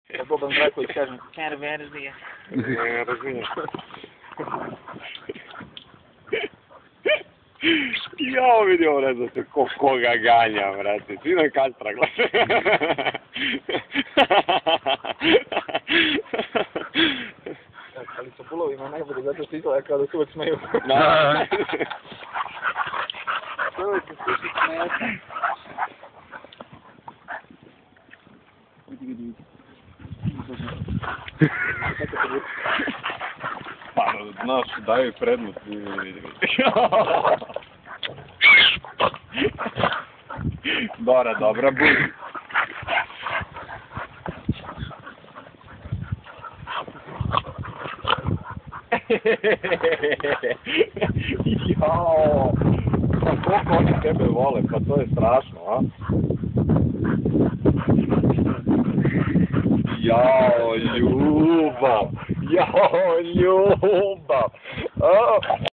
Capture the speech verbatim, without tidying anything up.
Da Boban Brajković kažem, can't advantage me. Ne razumijem. Ja vidio, ne znam se ko koga ganja, vrati. Sino Kastra gleda. Ali sa pulovima najbolje, zato se izgleda kao da se uvek smeju. Da. Uvek se sviši smijete. Vidi, vidi, vidi. Pa, znaš, daju prednost. Dora, dobra budi. Jao, pa koliko oni tebe vole, pa to je strašno, a? Jao, ljubav, jao, ljubav.